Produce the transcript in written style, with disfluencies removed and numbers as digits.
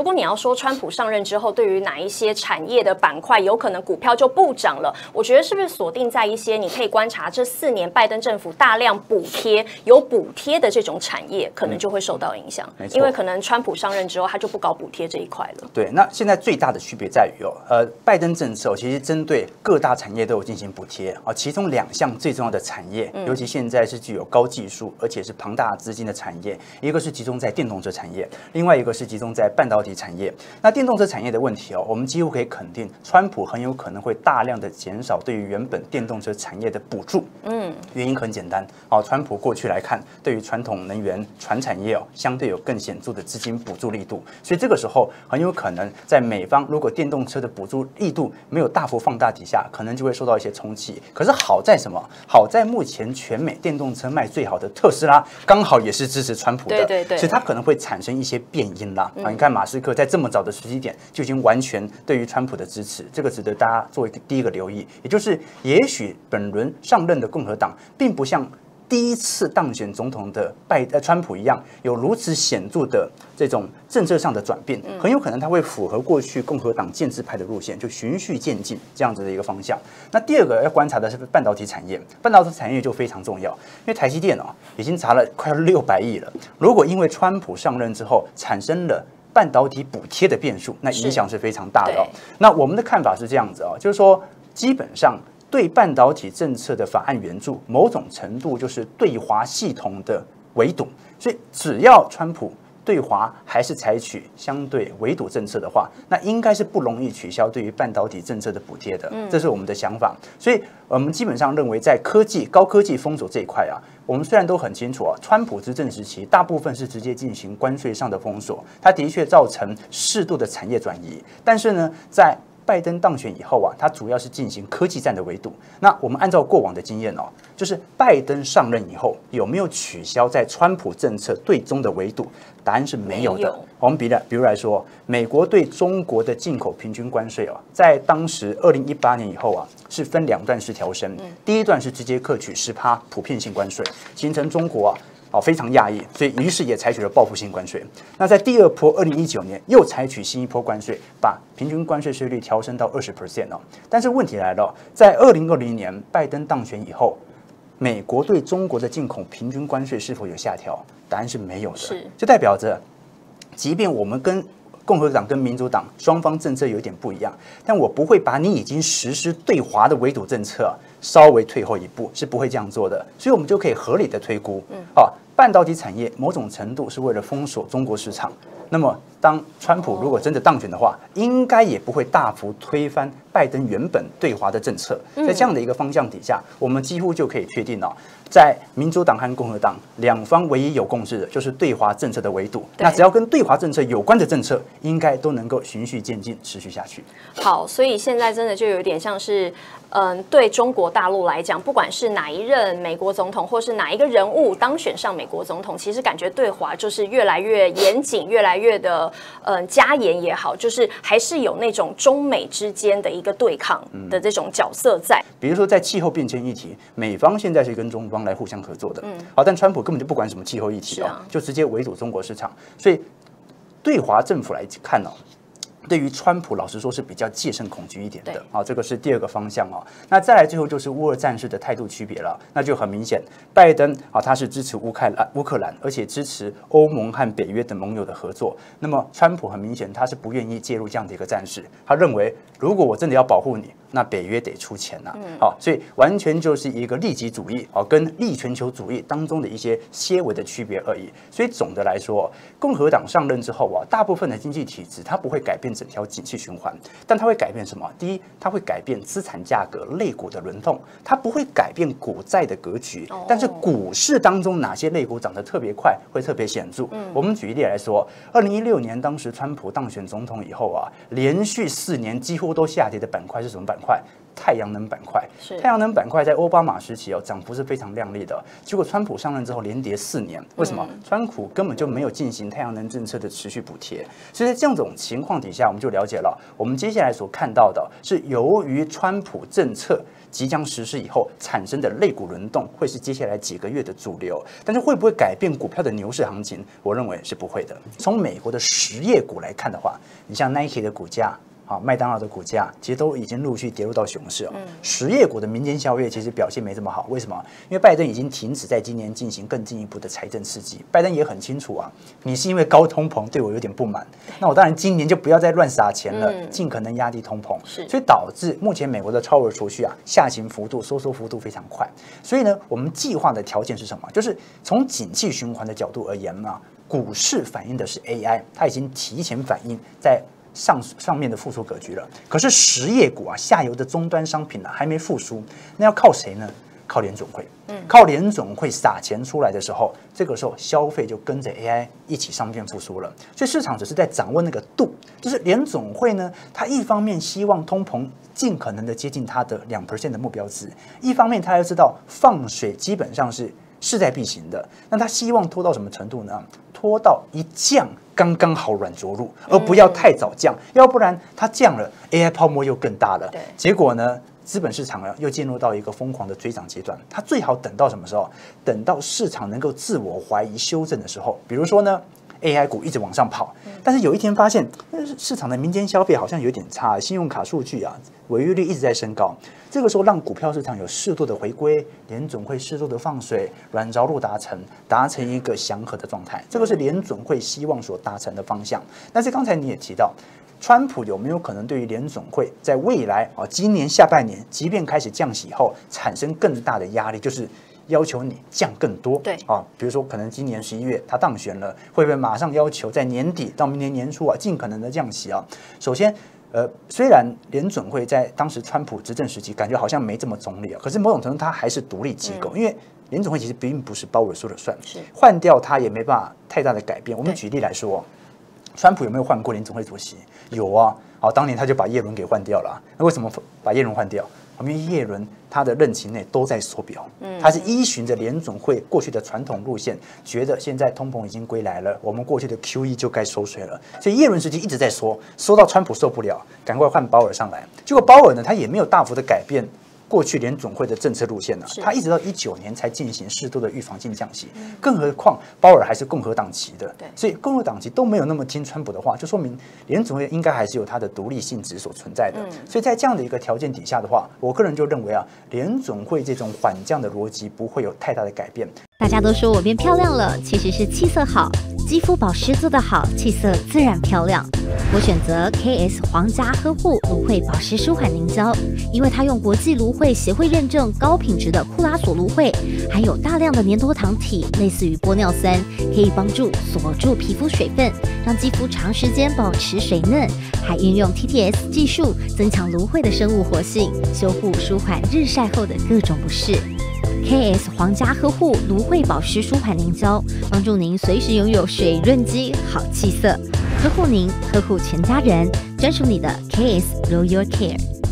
如果你要说川普上任之后，对于哪一些产业的板块有可能股票就不涨了，我觉得是不是锁定在一些你可以观察这4年拜登政府大量补贴、有补贴的这种产业，可能就会受到影响，因为可能川普上任之后他就不搞补贴这一块了。 对，那现在最大的区别在于拜登政策其实针对各大产业都有进行补贴啊，其中2项最重要的产业，尤其现在是具有高技术而且是庞大资金的产业，一个是集中在电动车产业，另外一个是集中在半导体产业。那电动车产业的问题我们几乎可以肯定，川普很有可能会大量的减少对于原本电动车产业的补助。原因很简单，川普过去来看，对于传统能源、传产业相对有更显著的资金补助力度，所以这个时候很有可能在美方如果电动车的补助力度没有大幅放大底下，可能就会受到一些冲击。可是好在什么？好在目前全美电动车卖最好的特斯拉，刚好也是支持川普的， 对， 所以它可能会产生一些变因啦。你看马斯克在这么早的时机点就已经完全对于川普的支持，这个值得大家作为第一个留意。也就是也许本轮上任的共和党并不像第一次当选总统的川普一样，有如此显著的这种政策上的转变，很有可能他会符合过去共和党建制派的路线，就循序渐进这样子的一个方向。那第二个要观察的是半导体产业，半导体产业就非常重要，因为台积电已经砸了快要600亿了，如果因为川普上任之后产生了半导体补贴的变数，那影响是非常大的。那我们的看法是这样子就是说基本上对半导体政策的法案援助，某种程度就是对华系统的围堵，所以只要川普对华还是采取相对围堵政策的话，那应该是不容易取消对于半导体政策的补贴的，这是我们的想法。所以我们基本上认为，在高科技封锁这一块我们虽然都很清楚川普执政时期大部分是直接进行关税上的封锁，它的确造成适度的产业转移，但是呢，在拜登当选以后他主要是进行科技战的围堵。那我们按照过往的经验就是拜登上任以后有没有取消在川普政策对中的围堵？答案是没有的。我们比如来说，美国对中国的进口平均关税在当时2018年以后是分2段式调升，第一段是直接课取10%普遍性关税，形成中国非常讶异，所以于是也采取了报复性关税。那在第2波2019年又采取新一波关税，把平均关税税率调升到20%但是问题来了，在2020年拜登当选以后，美国对中国的进口平均关税是否有下调？答案是没有的。就代表着，即便我们跟共和党跟民主党双方政策有点不一样，但我不会把你已经实施对华的围堵政策稍微退后一步，是不会这样做的。所以我们就可以合理的推估，半导体产业某种程度是为了封锁中国市场。那么，当川普如果真的当选的话，应该也不会大幅推翻拜登原本对华的政策。在这样的一个方向底下，我们几乎就可以确定在民主党和共和党两方唯一有共识的就是对华政策的围堵。那只要跟对华政策有关的政策，应该都能够循序渐进持续下去。 好，所以现在真的就有点像是，对中国大陆来讲，不管是哪一任美国总统，或是哪一个人物当选上美国总统，其实感觉对华就是越来越严谨，越来越的加严也好，就是还是有那种中美之间的一个对抗的这种角色在。 比如说在气候变迁议题，美方现在是跟中方来互相合作的，但川普根本就不管什么气候议题就直接围堵中国市场，所以对华政府来看对于川普，老实说是比较戒慎恐惧一点的这个是第2个方向那再来最后就是乌俄战事的态度区别了，那就很明显，拜登他是支持乌克兰，而且支持欧盟和北约等盟友的合作。那么川普很明显他是不愿意介入这样的一个战事，他认为如果我真的要保护你，那北约得出钱所以完全就是一个利己主义跟利全球主义当中的一些些微的区别而已。所以总的来说，共和党上任之后大部分的经济体制它不会改变整条景气循环，但它会改变什么？第一，它会改变资产价格类股的轮动，它不会改变股债的格局，但是股市当中哪些类股涨得特别快，会特别显著。我们举一例来说，2016年当时川普当选总统以后连续4年几乎都下跌的板块是什么板块？ 太阳能板块。 是太阳能板块在奥巴马时期涨幅是非常亮丽的，结果川普上任之后连跌4年，为什么？川普根本就没有进行太阳能政策的持续补贴，所以在这种情况底下，我们就了解了，我们接下来所看到的是由于川普政策即将实施以后产生的类股轮动，会是接下来几个月的主流。但是会不会改变股票的牛市行情？我认为是不会的。从美国的实业股来看的话，你像 Nike 的股价。麦当劳的股价其实都已经陆续跌入到熊市了。实业股的民间消费其实表现没这么好，为什么？因为拜登已经停止在今年进行更进一步的财政刺激。拜登也很清楚啊，你是因为高通膨对我有点不满，那我当然今年就不要再乱撒钱了，尽可能压低通膨。所以导致目前美国的超额储蓄下行幅度、收缩幅度非常快。所以呢，我们计划的条件是什么？就是从景气循环的角度而言嘛，股市反映的是 AI， 它已经提前反映在上面的复苏格局了，可是实业股下游的终端商品还没复苏，那要靠谁呢？靠联准会，靠联准会撒钱出来的时候，这个时候消费就跟着 AI 一起上面复苏了。所以市场只是在掌握那个度，就是联准会呢，它一方面希望通膨尽可能的接近它的2% 的目标值，一方面它要知道放水基本上是势在必行的。那他希望拖到什么程度呢？拖到一降刚刚好软着陆，而不要太早降，要不然它降了 ，AI 泡沫又更大了。结果呢，资本市场又进入到一个疯狂的追涨阶段。它最好等到什么时候？等到市场能够自我怀疑修正的时候。比如说呢，AI 股一直往上跑，但是有一天发现市场的民间消费好像有点差，信用卡数据违约率一直在升高。这个时候让股票市场有适度的回归，联准会适度的放水，软着陆达成一个祥和的状态。这个是联准会希望所达成的方向。但是刚才你也提到，川普有没有可能对于联准会在未来今年下半年，即便开始降息以后，产生更大的压力，就是要求你降更多？ 对比如说可能今年11月他当选了，会不会马上要求在年底到明年年初尽可能的降息首先。虽然联准会在当时川普执政时期感觉好像没这么中立可是某种程度它还是独立机构，因为联准会其实并不是鲍尔说了算，换掉它也没办法太大的改变。我们举例来说，川普有没有换过联准会主席？有啊，当年他就把耶伦给换掉了。那为什么把耶伦换掉？因为耶伦他的任期内都在缩表，他是依循着联准会过去的传统路线，觉得现在通膨已经归来了，我们过去的 QE 就该收水了，所以耶伦时期一直在缩到川普受不了，赶快换鲍尔上来。结果鲍尔呢，他也没有大幅的改变过去联准会的政策路线他一直到19年才进行适度的预防性降息，更何况鲍尔还是共和党籍的，所以共和党籍都没有那么听川普的话，就说明联准会应该还是有它的独立性质所存在的。所以在这样的一个条件底下的话，我个人就认为联准会这种缓降的逻辑不会有太大的改变。 大家都说我变漂亮了，其实是气色好，肌肤保湿做得好，气色自然漂亮。我选择 KS 皇家呵护芦荟保湿舒缓凝胶，因为它用国际芦荟协会认证高品质的库拉索芦荟，含有大量的粘多糖体，类似于玻尿酸，可以帮助锁住皮肤水分，让肌肤长时间保持水嫩，还运用 TTS 技术增强芦荟的生物活性，修护舒缓日晒后的各种不适。KS 皇家呵护芦荟保湿舒缓凝胶，帮助您随时拥有水润肌、好气色，呵护您，呵护全家人，专属你的 KS Royal Care。